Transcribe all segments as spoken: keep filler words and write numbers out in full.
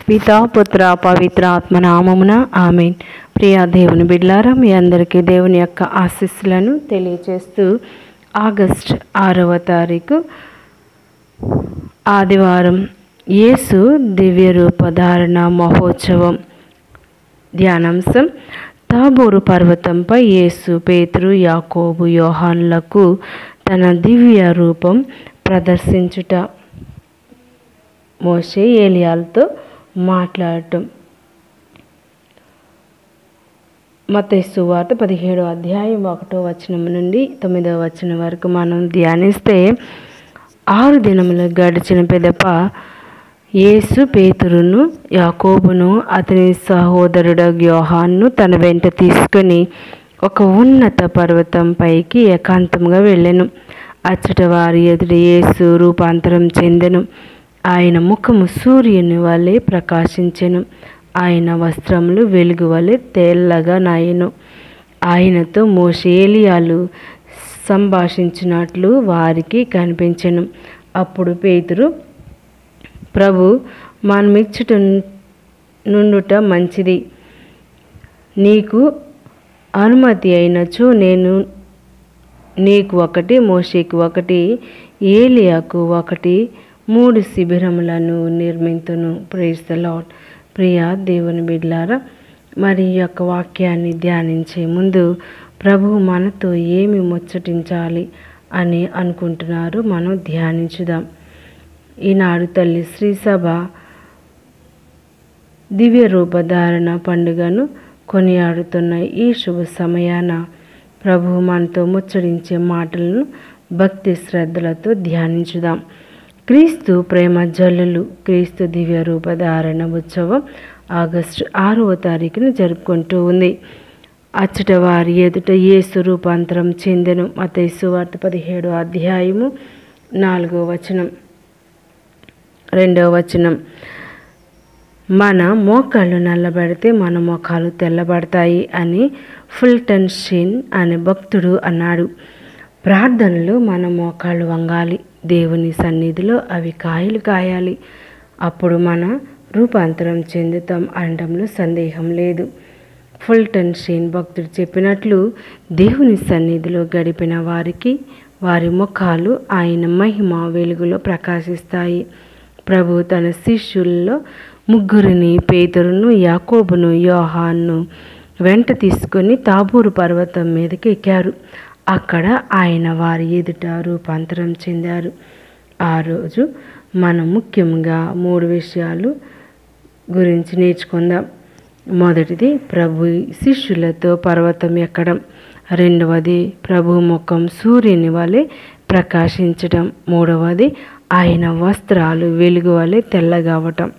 పితా పుత్ర పవిత్ర ఆత్మ నామమున ఆమేన్. ప్రియ దేవుని బిడ్డలారా, మీ అందరికీ దేవుని యొక్క ఆశీస్సులను తెలియజేస్తూ ఆగస్ట్ ఆరవ తారీఖు ఆదివారం యేసు దివ్య రూపధారణ మహోత్సవం ధ్యానాంశం. తాబోరు పర్వతంపై యేసు పేతురు యాకోబు యోహానులకు తన దివ్య రూపం ప్రదర్శించుట, మోషే ఏలియాలతో మాట్లాడటం. మత్తయి సువార్త పదిహేడో అధ్యాయం ఒకటో వచనం నుండి తొమ్మిదవ వచనం వరకు మనం ధ్యానిస్తే, ఆరు దినములు గడిచిన పిదప యేసు పేతురును యాకోబును అతని సహోదరుడు యోహానును తన వెంట తీసుకొని ఒక ఉన్నత పర్వతం పైకి ఏకాంతంగా వెళ్ళెను. అచ్చట వారి ఎదుట యేసు రూపాంతరం చెందెను. ఆయన ముఖము సూర్యుని వలె ప్రకాశించెను. ఆయన వస్త్రములు వెలుగు వలె తెల్లగా నాయెను. ఆయనతో మోషే ఏలియాలు సంభాషించినట్లు వారికి కనిపించెను. అప్పుడు పేతురు, ప్రభు, మనమిచ్చట నుండుట మంచిది. నీకు అనుమతి అయినచో నేను నీకు ఒకటి, మోషేకు ఒకటి, ఏలియాకు ఒకటి, మూడు శిబిరములను నిర్మింతును. Praise the Lord. ప్రియ దేవుని బిడ్డలారా, మరి ఈ యొక్క వాక్యాన్ని ధ్యానించే ముందు ప్రభువు మనతో ఏమి ముచ్చటించాలి అని అనుకుంటున్నారు మనం ధ్యానించుదాం. ఈనాడు తల్లి శ్రీసభ దివ్య రూపధారణ పండుగను కొనియాడుతున్న ఈ శుభ సమయాన ప్రభువు మనతో ముచ్చడించే మాటలను భక్తి శ్రద్ధలతో ధ్యానించుదాం. క్రీస్తు ప్రేమ జల్లులు క్రీస్తు దివ్య రూపధారణ ఉత్సవం ఆగస్టు ఆరవ తారీఖున జరుపుకుంటూ ఉంది. అచ్చట వారి ఎదుట యేసు రూపాంతరం చెందెను. మత్తయి సువార్త పదిహేడో అధ్యాయము నాలుగో వచనం, రెండవ వచనం, మన మోకాళ్ళు నల్లబడితే మన మోకాలు తెల్లబడతాయి అని ఫుల్టన్ షీన్ అనే భక్తుడు అన్నాడు. ప్రార్థనలు మన మోకాళ్ళు వంగాలి, దేవుని సన్నిధిలో అవి కాయలు కాయాలి. అప్పుడు మన రూపాంతరం చెందుతాం అనడంలో సందేహం లేదు. ఫుల్టన్ షీన్ భక్తుడు చెప్పినట్లు దేవుని సన్నిధిలో గడిపిన వారికి వారి ముఖాలు ఆయన మహిమ వెలుగులో ప్రకాశిస్తాయి. ప్రభు తన శిష్యుల్లో ముగ్గురిని, పేతురును, యాకోబును, యోహానును వెంట తీసుకొని తాబోరు పర్వతం మీదకి ఎక్కారు. అక్కడ ఆయన వారి ఎదుట రూపాంతరం చెందారు. ఆ రోజు మనం ముఖ్యంగా మూడు విషయాలు గురించి నేర్చుకుందాం. మొదటిది, ప్రభు శిష్యులతో పర్వతం ఎక్కడం. రెండవది, ప్రభు ముఖం సూర్యుని వలె ప్రకాశించడం. మూడవది, ఆయన వస్త్రాలు వెలుగు వలె తెల్లగవటం.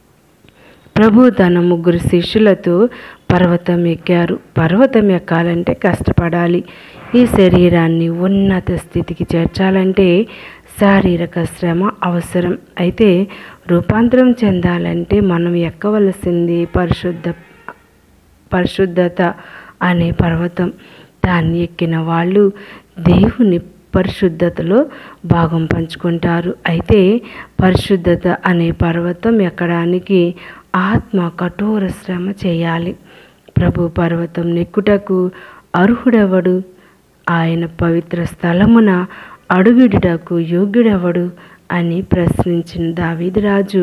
ప్రభు తన ముగ్గురు శిష్యులతో పర్వతం ఎక్కారు. పర్వతం ఎక్కాలంటే కష్టపడాలి. ఈ శరీరాన్ని ఉన్నత స్థితికి చేర్చాలంటే శారీరక శ్రమ అవసరం. అయితే రూపాంతరం చెందాలంటే మనం ఎక్కవలసింది పరిశుద్ధ పరిశుద్ధత అనే పర్వతం. దాన్ని ఎక్కిన వాళ్ళు దేవుని పరిశుద్ధతలో భాగం పంచుకుంటారు. అయితే పరిశుద్ధత అనే పర్వతం ఎక్కడానికి ఆత్మ కఠోర శ్రమ చేయాలి. ప్రభు పర్వతం నెక్కుటకు అర్హుడెవడు? ఆయన పవిత్ర స్థలమున అడుగుడుటకు యోగ్యుడెవడు అని ప్రశ్నించిన దావీదు రాజు,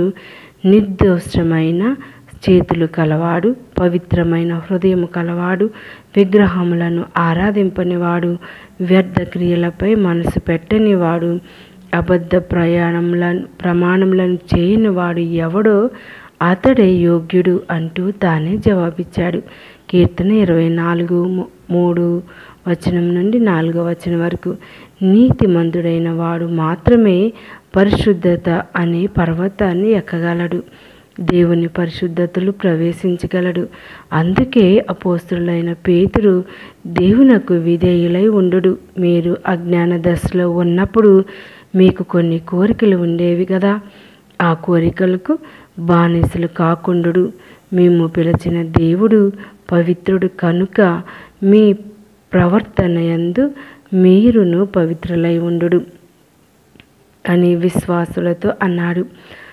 నిర్దోషమైన చేతులు కలవాడు, పవిత్రమైన హృదయం కలవాడు, విగ్రహములను ఆరాధింపనివాడు, వ్యర్థ క్రియలపై మనసు పెట్టనివాడు, అబద్ధ ప్రయాణములను ప్రమాణములను చేయనివాడు ఎవడో అతడే యోగ్యుడు అంటూ తానే జవాబిచ్చాడు. కీర్తన ఇరవై నాలుగు మూడు వచనం నుండి నాలుగో వచనం వరకు, నీతిమంతుడైన వాడు మాత్రమే పరిశుద్ధత అనే పర్వతాన్ని ఎక్కగలడు, దేవుని పరిశుద్ధతలు ప్రవేశించగలడు. అందుకే అపోస్తులైన పేతురు, దేవునకు విధేయులై ఉండుడు. మీరు అజ్ఞాన దశలో ఉన్నప్పుడు మీకు కొన్ని కోరికలు ఉండేవి కదా, ఆ కోరికలకు బానిసలు కాకుండుడు. మేము పిలిచిన దేవుడు పవిత్రుడు కనుక మీ ప్రవర్తన యందు మీరును పవిత్రులై ఉండుడు అని విశ్వాసులతో అన్నాడు.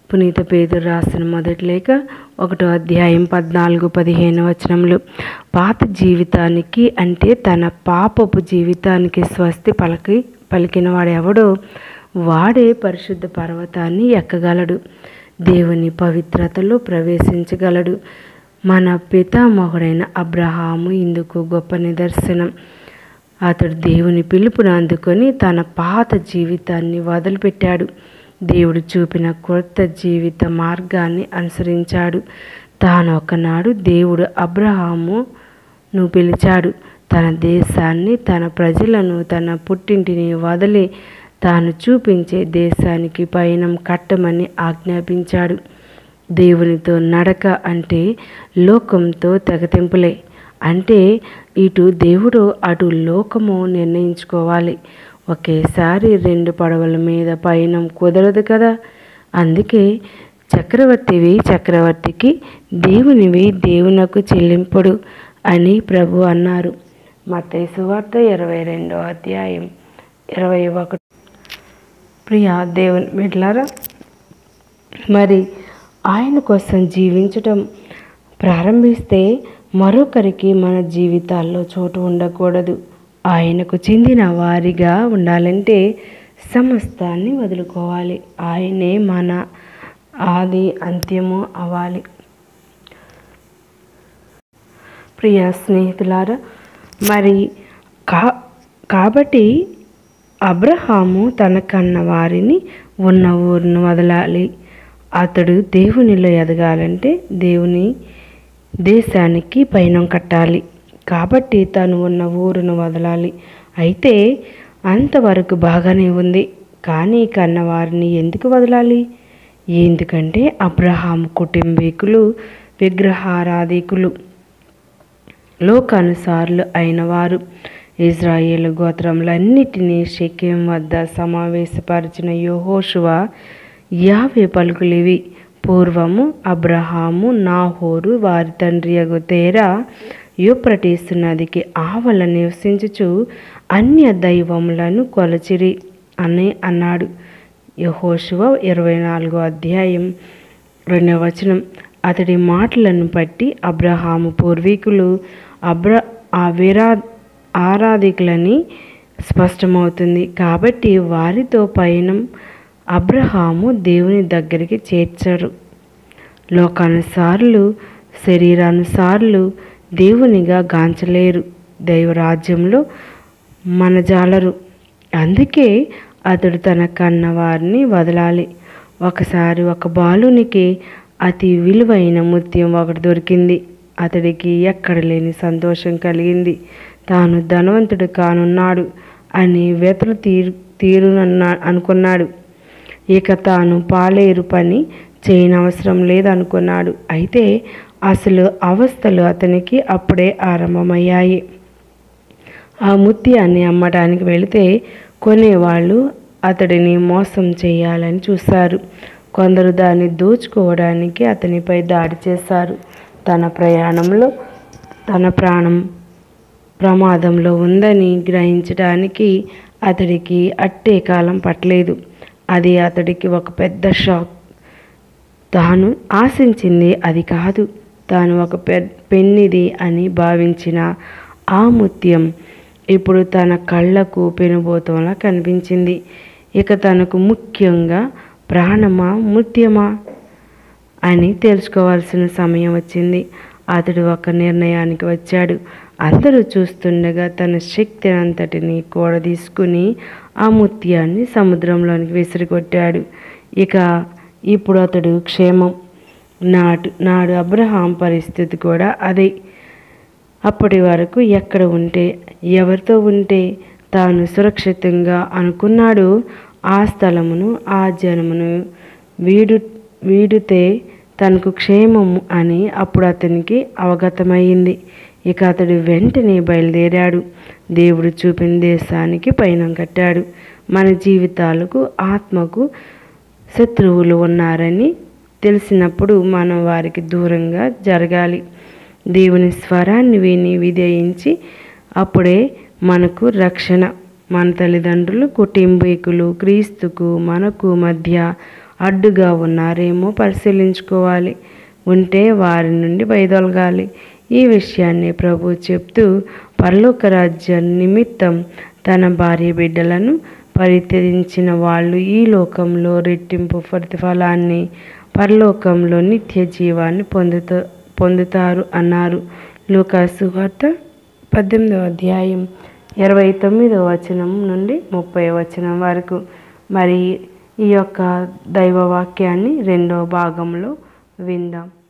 పునీత పేతురు రాసిన మొదటి లేఖ ఒకటో అధ్యాయం పద్నాలుగు పదిహేను వచనములు. పాత జీవితానికి అంటే తన పాపపు జీవితానికి స్వస్తి పలికి పలికిన వాడెవడో వాడే పరిశుద్ధ పర్వతాన్ని ఎక్కగలడు, దేవుని పవిత్రతలో ప్రవేశించగలడు. మన పితామహుడైన అబ్రహాము ఇందుకు గొప్ప నిదర్శనం. అతడు దేవుని పిలుపును అందుకొని తన పాత జీవితాన్ని వదిలిపెట్టాడు. దేవుడు చూపిన కొత్త జీవిత మార్గాన్ని అనుసరించాడు. తాను ఒకనాడు దేవుడు అబ్రహామును పిలిచాడు. తన దేశాన్ని, తన ప్రజలను, తన పుట్టింటిని వదిలి తాను చూపించే దేశానికి పయనం కట్టమని ఆజ్ఞాపించాడు. దేవునితో నడక అంటే లోకంతో తెగతింపులే. అంటే ఇటు దేవుడు అటు లోకము నిర్ణయించుకోవాలి. ఒకేసారి రెండు పడవల మీద పయనం కుదరదు కదా. అందుకే చక్రవర్తివి చక్రవర్తికి, దేవునివి దేవునకు చెల్లింపుడు అని ప్రభు అన్నారు. మత్తయి సువార్త ఇరవై రెండో అధ్యాయం ఇరవై ఒకటి. ప్రియ దేవుని బిడ్డలారా, మరి ఆయన కోసం జీవించటం ప్రారంభిస్తే మరొకరికి మన జీవితాల్లో చోటు ఉండకూడదు. ఆయనకు చెందిన వారిగా ఉండాలంటే సమస్తాన్ని వదులుకోవాలి. ఆయనే మన ఆది అంత్యము అవ్వాలి. ప్రియ స్నేహితులారా, మరి కా కాబట్టి అబ్రహాము తన కన్న వారిని ఉన్న ఊరును వదలాలి. అతడు దేవునిలో ఎదగాలంటే దేవుని దేశానికి పయనం కట్టాలి. కాబట్టి తను ఉన్న ఊరును వదలాలి. అయితే అంతవరకు బాగానే ఉంది. కానీ కన్నవారిని ఎందుకు వదలాలి? ఎందుకంటే అబ్రహాము కుటుంబీకులు విగ్రహారాధికులు, లోకానుసారులు అయిన వారు. ఇజ్రాయేలు గోత్రములన్నిటినీ షెకెం వద్ద సమావేశపరిచిన యెహోషువ యావే పలుకులివి. పూర్వము అబ్రహాము, నాహోరు వారి తండ్రి యగు తేరా యూఫ్రటీసు నదికి ఆవల నివసించుచు అన్య దైవములను కొలచిరి అని అన్నాడు. యెహోషువ ఇరవై నాలుగో అధ్యాయం రెండవ వచనం. అతడి మాటలను బట్టి అబ్రహాము పూర్వీకులు అబ్ర అవిరా ఆరాధికులని స్పష్టమవుతుంది. కాబట్టి వారితో పయనం అబ్రహాము దేవుని దగ్గరికి చేర్చరు. లోకానుసారులు, శరీరానుసారులు దేవునిగా గాంచలేరు, దైవరాజ్యంలో మనజాలరు. అందుకే అతడు తన కన్న వారిని వదలాలి. ఒకసారి ఒక బాలునికి అతి విలువైన ముత్యం ఒకటి దొరికింది. అతడికి ఎక్కడ లేని సంతోషం కలిగింది. తాను ధనవంతుడు కానున్నాడు అని వెతలు తీరు తీరునన్నా అనుకున్నాడు. ఇక తాను పాలేరు పని చేయనవసరం లేదనుకున్నాడు. అయితే అసలు అవస్థలు అతనికి అప్పుడే ఆరంభమయ్యాయి. ఆ ముత్యాన్ని అమ్మడానికి వెళితే కొనేవాళ్ళు అతడిని మోసం చేయాలని చూశారు. కొందరు దాన్ని దోచుకోవడానికి అతనిపై దాడి చేశారు. తన ప్రయాణంలో తన ప్రాణం ప్రమాదంలో ఉందని గ్రహించడానికి అతడికి అట్టే కాలం పట్టలేదు. అది అతడికి ఒక పెద్ద షాక్. తాను ఆశించింది అది కాదు. తాను ఒక పె పెన్నిది అని భావించిన ఆ ముత్యం ఇప్పుడు తన కళ్ళకు పెనుబోతంలా కనిపించింది. ఇక తనకు ముఖ్యంగా ప్రాణమా ముత్యమా అని తెలుసుకోవాల్సిన సమయం వచ్చింది. అతడు ఒక నిర్ణయానికి వచ్చాడు. అందరూ చూస్తుండగా తన శక్తి అంతటిని కూడా తీసుకుని ఆ ముత్యాన్ని సముద్రంలోనికి విసిరికొట్టాడు. ఇక ఇప్పుడు అతడు క్షేమం. నాటు నాడు అబ్రహాం పరిస్థితి కూడా అదే. అప్పటి వరకు ఎక్కడ ఉంటే, ఎవరితో ఉంటే తాను సురక్షితంగా అనుకున్నాడు, ఆ స్థలమును, ఆ జనమును వీడు వీడితే తనకు క్షేమము అని అప్పుడు అతనికి అవగతమైంది. ఇక అతడు వెంటనే బయలుదేరాడు. దేవుడు చూపిన దేశానికి పయనం కట్టాడు. మన జీవితాలకు, ఆత్మకు శత్రువులు ఉన్నారని తెలిసినప్పుడు మనం వారికి దూరంగా జరగాలి. దేవుని స్వరాన్ని విని విధేయించి అప్పుడే మనకు రక్షణ. మన తల్లిదండ్రులు, కుటుంబీకులు, క్రీస్తుకు మనకు మధ్య అడ్డుగా ఉన్నారేమో పరిశీలించుకోవాలి. ఉంటే వారి నుండి వైదొలగాలి. ఈ విషయాన్ని ప్రభు చెప్తూ పరలోక రాజ్య నిమిత్తం తన భార్య బిడ్డలను పరిత్యజించిన వాళ్ళు ఈ లోకంలో రెట్టింపు ప్రతిఫలాన్ని, పరలోకంలో నిత్య జీవాన్ని పొందుతా పొందుతారు అన్నారు. లూకా సువార్త పద్దెనిమిదవ అధ్యాయం ఇరవై తొమ్మిదవ వచనం నుండి ముప్పై వచనం వరకు. మరి ఈ యొక్క దైవవాక్యాన్ని రెండవ భాగంలో విందాం.